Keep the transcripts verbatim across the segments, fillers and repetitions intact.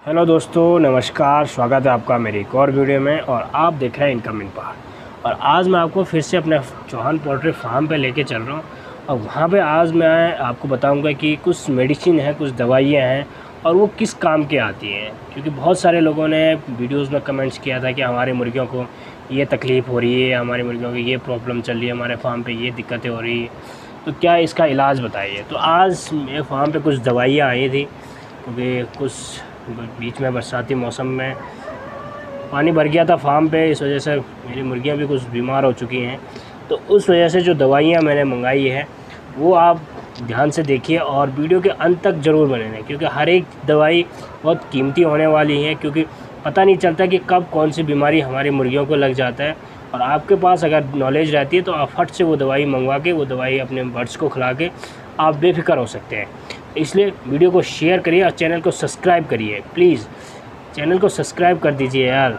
Hello दोस्तों, नमस्कार। स्वागत है आपका मेरी एक और वीडियो में और आप देख रहे हैं इनकमिंग पहाड़। और आज मैं आपको फिर से अपने चौहान पोल्ट्री फार्म पे लेके चल रहा हूँ और वहाँ पे आज मैं आपको बताऊँगा कि कुछ मेडिसिन है, कुछ दवाइयाँ हैं और वो किस काम की आती हैं। क्योंकि बहुत सारे लोगों ने वीडियोज़ में कमेंट्स किया था कि हमारे मुर्गियों को ये तकलीफ़ हो रही है, हमारी मुर्गियों की ये प्रॉब्लम चल रही है, हमारे फार्म पर ये दिक्कतें हो रही है, तो क्या इसका इलाज बताइए। तो आज मेरे फार्म पर कुछ दवाइयाँ आई थी क्योंकि कुछ बीच में बरसाती मौसम में पानी भर गया था फार्म पे, इस वजह से मेरी मुर्गियां भी कुछ बीमार हो चुकी हैं। तो उस वजह से जो दवाइयां मैंने मंगाई है वो आप ध्यान से देखिए और वीडियो के अंत तक ज़रूर बने रहें, क्योंकि हर एक दवाई बहुत कीमती होने वाली है। क्योंकि पता नहीं चलता कि कब कौन सी बीमारी हमारी मुर्गियों को लग जाता है। और आपके पास अगर नॉलेज रहती है तो आप फट से वो दवाई मंगवा के वो दवाई अपने बर्ड्स को खिला के आप बेफिक्र हो सकते हैं। इसलिए वीडियो को शेयर करिए और चैनल को सब्सक्राइब करिए। प्लीज़ चैनल को सब्सक्राइब कर दीजिए यार।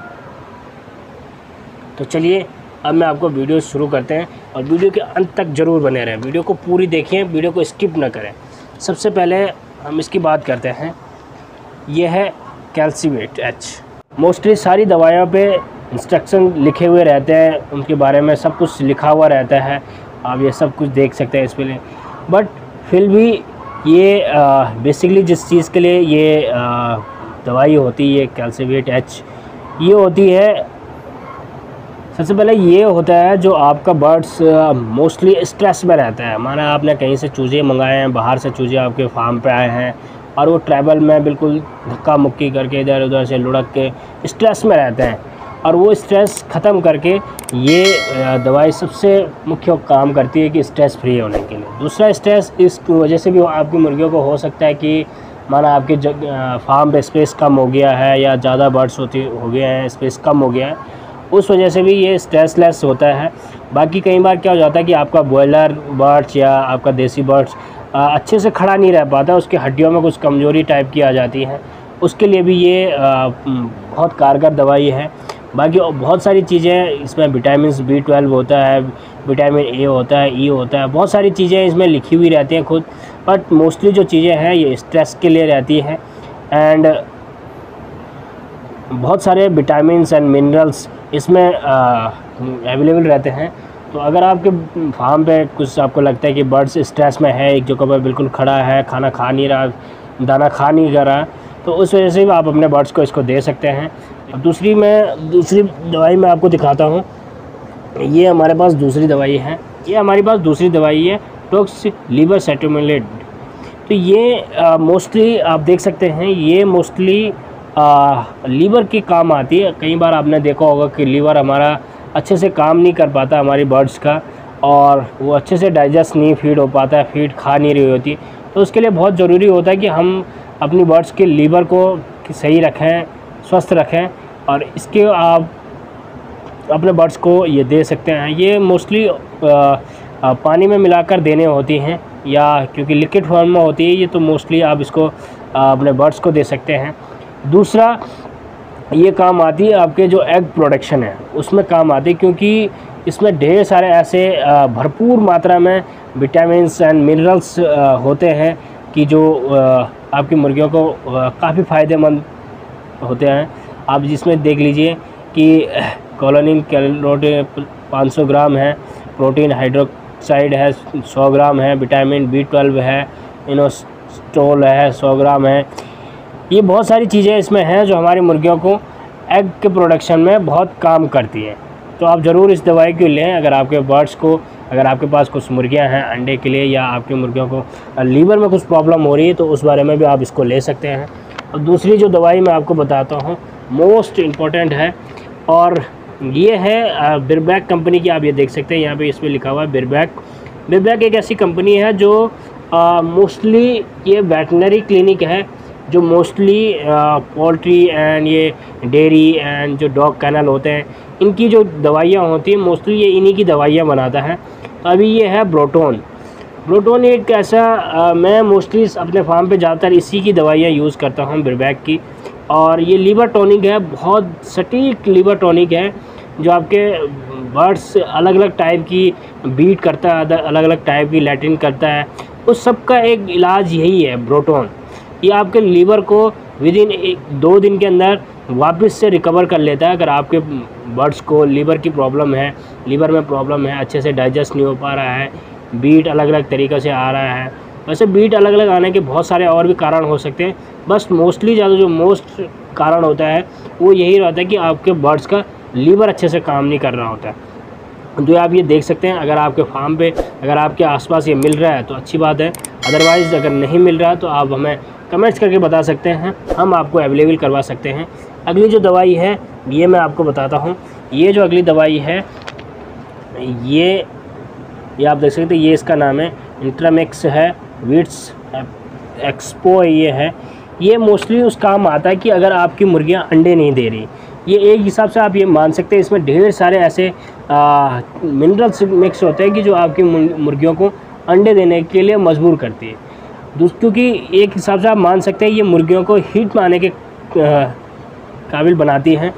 तो चलिए अब मैं आपको वीडियो शुरू करते हैं और वीडियो के अंत तक ज़रूर बने रहें। वीडियो को पूरी देखें, वीडियो को स्किप ना करें। सबसे पहले हम इसकी बात करते हैं। यह है कैल्सीवेट एच। मोस्टली सारी दवाइयों पे इंस्ट्रक्शन लिखे हुए रहते हैं, उनके बारे में सब कुछ लिखा हुआ रहता है। आप ये सब कुछ देख सकते हैं इस पर। बट फिर भी ये बेसिकली जिस चीज़ के लिए ये आ, दवाई होती है, कैल्सीवेट एच, ये होती है सबसे पहले ये होता है जो आपका बर्ड्स मोस्टली स्ट्रेस में रहता है। माना आपने कहीं से चूजे मंगाए हैं, बाहर से चूजे आपके फार्म पे आए हैं और वो ट्रैवल में बिल्कुल धक्का मुक्की करके इधर उधर से लुढ़क के स्ट्रेस में रहते हैं, और वो स्ट्रेस ख़त्म करके ये दवाई सबसे मुख्य काम करती है कि स्ट्रेस फ्री होने के लिए। दूसरा, स्ट्रेस इस वजह से भी आपकी मुर्गियों को हो सकता है कि माना आपके फार्म पे स्पेस कम हो गया है या ज़्यादा बर्ड्स होती हो गए हैं, स्पेस कम हो गया है, उस वजह से भी ये स्ट्रेसलेस होता है। बाकी कई बार क्या हो जाता है कि आपका बॉयलर बर्ड्स या आपका देसी बर्ड्स अच्छे से खड़ा नहीं रह पाता, उसकी हड्डियों में कुछ कमज़ोरी टाइप की आ जाती है, उसके लिए भी ये बहुत कारगर दवाई है। बाकी बहुत सारी चीज़ें इसमें, विटामिन बी ट्वेल्व होता है, विटामिन ए होता है, ई होता है, बहुत सारी चीज़ें इसमें लिखी हुई रहती हैं खुद। बट मोस्टली जो चीज़ें हैं ये स्ट्रेस के लिए रहती हैं। एंड बहुत सारे विटामिन्स एंड मिनरल्स इसमें अवेलेबल रहते हैं। तो अगर आपके फार्म पे कुछ आपको लगता है कि बर्ड्स स्ट्रेस में है, एक जगह पर बिल्कुल खड़ा है, खाना खा नहीं रहा, दाना खा नहीं कर रहा, तो उस वजह से भी आप अपने बर्ड्स को इसको दे सकते हैं। अब दूसरी मैं दूसरी दवाई मैं आपको दिखाता हूँ। ये हमारे पास दूसरी दवाई है, ये हमारे पास दूसरी दवाई है टॉक्स लीवर सेटोमेलेड। तो ये मोस्टली आप देख सकते हैं, ये मोस्टली लीवर के काम आती है। कई बार आपने देखा होगा कि लीवर हमारा अच्छे से काम नहीं कर पाता हमारी बर्ड्स का, और वो अच्छे से डाइजेस्ट नहीं फीड हो पाता है, फीड खा नहीं रही होती। तो उसके लिए बहुत ज़रूरी होता है कि हम अपनी बर्ड्स के लीवर को सही रखें, स्वस्थ रखें, और इसके आप अपने बर्ड्स को ये दे सकते हैं। ये मोस्टली पानी में मिलाकर देने होती हैं, या क्योंकि लिक्विड फॉर्म में होती है ये, तो मोस्टली आप इसको आ, अपने बर्ड्स को दे सकते हैं। दूसरा, ये काम आती है आपके जो एग प्रोडक्शन है उसमें काम आती है, क्योंकि इसमें ढेर सारे ऐसे भरपूर मात्रा में विटामिन्स एंड मिनरल्स होते हैं कि जो आपकी मुर्गियों को काफ़ी फ़ायदेमंद होते हैं। आप जिसमें देख लीजिए कि कोलिन कैलोटीन पाँच सौ ग्राम है, प्रोटीन हाइड्रोक्साइड है सौ ग्राम है, विटामिन बी ट्वेल्व है, इनोस्टोल है सौ ग्राम है। ये बहुत सारी चीज़ें इसमें हैं जो हमारी मुर्गियों को एग के प्रोडक्शन में बहुत काम करती हैं। तो आप ज़रूर इस दवाई को लें। अगर आपके बर्ड्स को, अगर आपके पास कुछ मुर्गियां हैं अंडे के लिए, या आपकी मुर्गियों को लीवर में कुछ प्रॉब्लम हो रही है, तो उस बारे में भी आप इसको ले सकते हैं। और दूसरी जो दवाई मैं आपको बताता हूँ, मोस्ट इम्पॉर्टेंट है, और ये है बिरबैक कंपनी की। आप ये देख सकते हैं यहाँ पे इस पर लिखा हुआ है बिरबैक। बिरबैक एक ऐसी कंपनी है जो मोस्टली ये वेटनरी क्लिनिक है जो मोस्टली पोल्ट्री एंड ये डेयरी एंड जो डॉग कैनल होते हैं, इनकी जो दवाइयाँ होती हैं मोस्टली ये इन्हीं की दवाइयाँ बनाता है। अभी ये है ब्रोटोन। ब्रोटोन एक ऐसा आ, मैं मोस्टली अपने फार्म पे ज़्यादातर इसी की दवाइयाँ यूज़ करता हूँ, बिरबैक की। और ये लीवर टॉनिक है, बहुत सटीक लीवर टॉनिक है, जो आपके बर्ड्स अलग अलग टाइप की बीट करता है, अलग अलग टाइप की लैट्रिन करता है, उस सब का एक इलाज यही है ब्रोटोन। ये आपके लीवर को विद इन एक दो दिन के अंदर वापस से रिकवर कर लेता है। अगर आपके बर्ड्स को लीवर की प्रॉब्लम है, लीवर में प्रॉब्लम है, अच्छे से डाइजेस्ट नहीं हो पा रहा है, बीट अलग अलग तरीक़े से आ रहा है, वैसे बीट अलग अलग आने के बहुत सारे और भी कारण हो सकते हैं, बस मोस्टली ज़्यादा जो मोस्ट कारण होता है वो यही रहता है कि आपके बर्ड्स का लीवर अच्छे से काम नहीं कर रहा होता है। तो आप ये देख सकते हैं, अगर आपके फार्म पे अगर आपके आसपास ये मिल रहा है तो अच्छी बात है, अदरवाइज़ अगर नहीं मिल रहा तो आप हमें कमेंट्स करके बता सकते हैं, हम आपको अवेलेबल करवा सकते हैं। अगली जो दवाई है ये मैं आपको बताता हूँ। ये जो अगली दवाई है ये ये आप देख सकते हैं, ये इसका नाम है इंट्रामेक्स है, विट्स एक्सपो ये है। ये मोस्टली उस काम आता है कि अगर आपकी मुर्गियाँ अंडे नहीं दे रही, ये एक हिसाब से आप ये मान सकते हैं इसमें ढेर सारे ऐसे मिनरल्स मिक्स होते हैं कि जो आपकी मुर्गियों को अंडे देने के लिए मजबूर करती है। क्योंकि एक हिसाब से आप मान सकते हैं ये मुर्गियों को हीट में आने के काबिल बनाती हैं।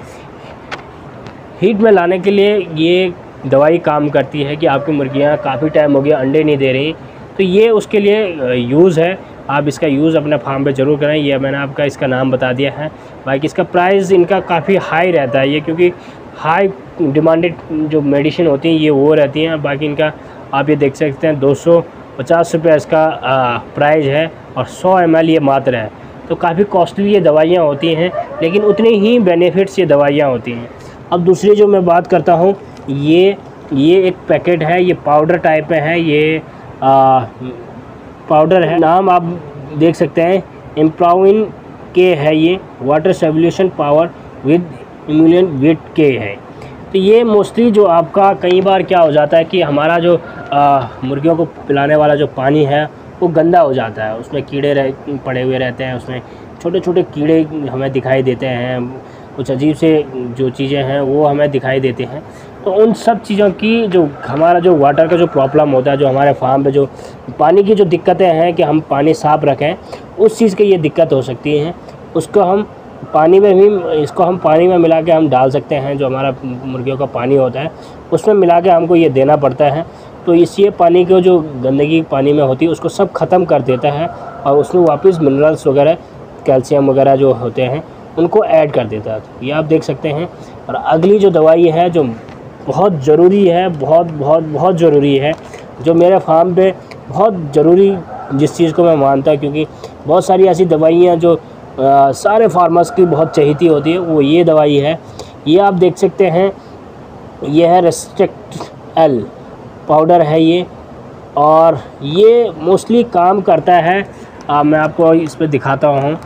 हीट में लाने के लिए ये दवाई काम करती है कि आपकी मुर्गियाँ काफ़ी टाइम हो गया अंडे नहीं दे रही, तो ये उसके लिए यूज़ है। आप इसका यूज़ अपने फार्म पे ज़रूर करें। ये मैंने आपका इसका नाम बता दिया है। बाकी इसका प्राइस इनका काफ़ी हाई रहता है, ये क्योंकि हाई डिमांडेड जो मेडिसिन होती हैं ये वो रहती हैं। बाकी इनका आप ये देख सकते हैं दो सौ पचास रुपये इसका प्राइस है और सौ एम एल ये मात्र है, तो काफ़ी कॉस्टली ये दवाइयाँ होती हैं, लेकिन उतनी ही बेनिफिट्स ये दवाइयाँ होती हैं। अब दूसरी जो मैं बात करता हूँ, ये ये एक पैकेट है, ये पाउडर टाइप में है, ये आ, पाउडर है। नाम आप देख सकते हैं इम्प्राविन के है, ये वाटर सोल्यूशन पावर विद इम्यूलियन विट के है। तो ये मोस्टली जो आपका कई बार क्या हो जाता है कि हमारा जो आ, मुर्गियों को पिलाने वाला जो पानी है वो गंदा हो जाता है, उसमें कीड़े रह पड़े हुए रहते हैं, उसमें छोटे छोटे कीड़े हमें दिखाई देते हैं, कुछ अजीब से जो चीज़ें हैं वो हमें दिखाई देते हैं। तो उन सब चीज़ों की जो हमारा जो वाटर का जो प्रॉब्लम होता है, जो हमारे फार्म पे जो पानी की जो दिक्कतें हैं कि हम पानी साफ़ रखें, उस चीज़ की ये दिक्कत हो सकती है। उसको हम पानी में भी इसको हम पानी में मिला के हम डाल सकते हैं, जो हमारा मुर्गियों का पानी होता है उसमें मिला के हमको ये देना पड़ता है। तो इससे पानी को जो गंदगी पानी में होती है उसको सब ख़त्म कर देता है और उसमें वापस मिनरल्स वगैरह कैल्शियम वगैरह जो होते हैं उनको ऐड कर देता है। ये आप देख सकते हैं। और अगली जो दवाई है जो बहुत ज़रूरी है, बहुत बहुत बहुत ज़रूरी है, जो मेरे फार्म पे बहुत ज़रूरी जिस चीज़ को मैं मानता हूँ, क्योंकि बहुत सारी ऐसी दवाइयाँ जो आ, सारे फार्मर्स की बहुत चाहती होती है, वो ये दवाई है। ये आप देख सकते हैं, ये है रेस्ट्रिक्ट एल पाउडर है ये, और ये मोस्टली काम करता है। आ, मैं आपको इस पर दिखाता हूँ।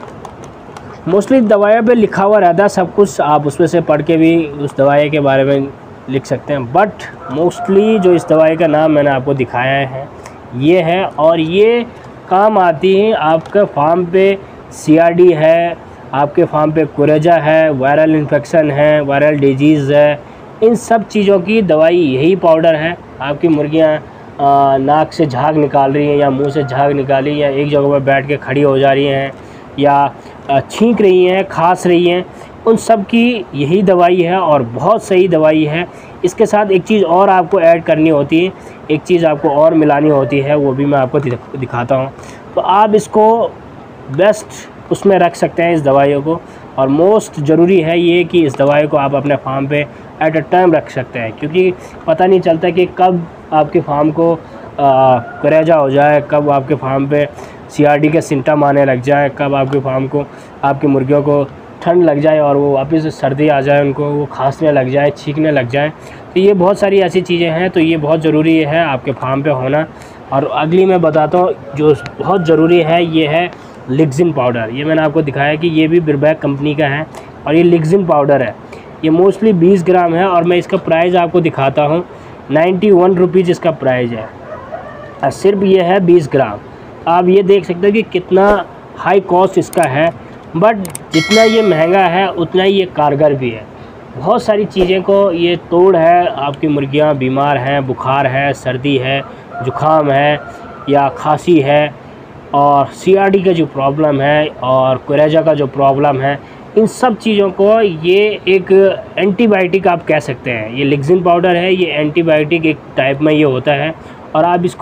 मोस्टली दवाइयों पे लिखा हुआ रहता है सब कुछ, आप उसमें से पढ़ के भी उस दवाई के बारे में लिख सकते हैं, बट मोस्टली जो इस दवाई का नाम मैंने आपको दिखाया है ये है। और ये काम आती है आपके फार्म पे सी आर डी है, आपके फार्म पे कुरेजा है, वायरल इन्फेक्शन है, वायरल डिजीज़ है, इन सब चीज़ों की दवाई यही पाउडर है। आपकी मुर्गियाँ नाक से झाग निकाल रही हैं या मुंह से झाग निकाली या एक जगह पर बैठ के खड़ी हो जा रही हैं या छींक रही हैं, खांस रही हैं, उन सब की यही दवाई है और बहुत सही दवाई है। इसके साथ एक चीज़ और आपको ऐड करनी होती है, एक चीज़ आपको और मिलानी होती है, वो भी मैं आपको दिखाता हूँ। तो आप इसको बेस्ट उसमें रख सकते हैं इस दवाइयों को, और मोस्ट ज़रूरी है ये कि इस दवाई को आप अपने फार्म पे एट अ टाइम रख सकते हैं, क्योंकि पता नहीं चलता कि कब आपके फार्म को करेजा हो जाए, कब आपके फार्म पे सी आर डी के सिम्टम आने लग जाए, कब आपके फार्म को आपकी मुर्गियों को ठंड लग जाए और वो वापस सर्दी आ जाए, उनको वो खांसने लग जाए, छींकने लग जाए। तो ये बहुत सारी ऐसी चीज़ें हैं, तो ये बहुत ज़रूरी है आपके फार्म पे होना। और अगली मैं बताता हूँ जो बहुत ज़रूरी है, ये है लिक्जिन पाउडर। ये मैंने आपको दिखाया कि ये भी बिरबैक कंपनी का है और ये लिक्जिन पाउडर है। ये मोस्टली बीस ग्राम है और मैं इसका प्राइस आपको दिखाता हूँ। नाइन्टी वन रुपीज़ इसका प्राइस है और सिर्फ ये है बीस ग्राम। आप ये देख सकते हैं कि कितना हाई कॉस्ट इसका है, बट जितना ये महंगा है उतना ही ये कारगर भी है। बहुत सारी चीज़ें को ये तोड़ है, आपकी मुर्गियाँ बीमार हैं, बुखार है, सर्दी है, ज़ुकाम है या खांसी है, और सी आर डी का जो प्रॉब्लम है और कुरेजा का जो प्रॉब्लम है, इन सब चीज़ों को ये एक एंटीबायोटिक आप कह सकते हैं। ये लिक्जिन पाउडर है, ये एंटीबायोटिक एक टाइप में ये होता है और आप इसको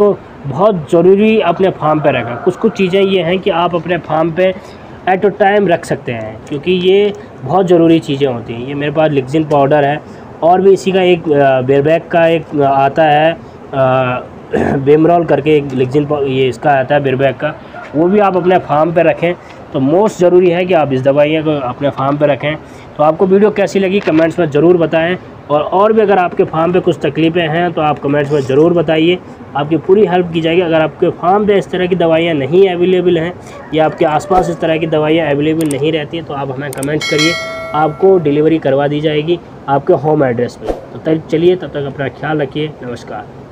बहुत ज़रूरी अपने फार्म पे रखें। कुछ कुछ चीज़ें ये हैं कि आप अपने फार्म पे एट अ टाइम रख सकते हैं, क्योंकि ये बहुत ज़रूरी चीज़ें होती हैं। ये मेरे पास लिक्सिन पाउडर है, और भी इसी का एक बेरबैक का एक आता है बेमरॉल करके, एक लिक्सिन ये इसका आता है बेरबैक का, वो भी आप अपने फार्म पे रखें। तो मोस्ट ज़रूरी है कि आप इस दवाइयाँ को अपने फार्म पे रखें। तो आपको वीडियो कैसी लगी कमेंट्स में ज़रूर बताएं, और और भी अगर आपके फार्म पे कुछ तकलीफ़ें हैं तो आप कमेंट्स में ज़रूर बताइए, आपकी पूरी हेल्प की जाएगी। अगर आपके फार्म पे इस तरह की दवाइयाँ नहीं अवेलेबल हैं, या आपके आसपास इस तरह की दवाइयाँ अवेलेबल नहीं रहती हैं, तो आप हमें कमेंट्स करिए, आपको डिलीवरी करवा दी जाएगी आपके होम एड्रेस पे। तो तब चलिए, तब तक अपना ख्याल रखिए। नमस्कार।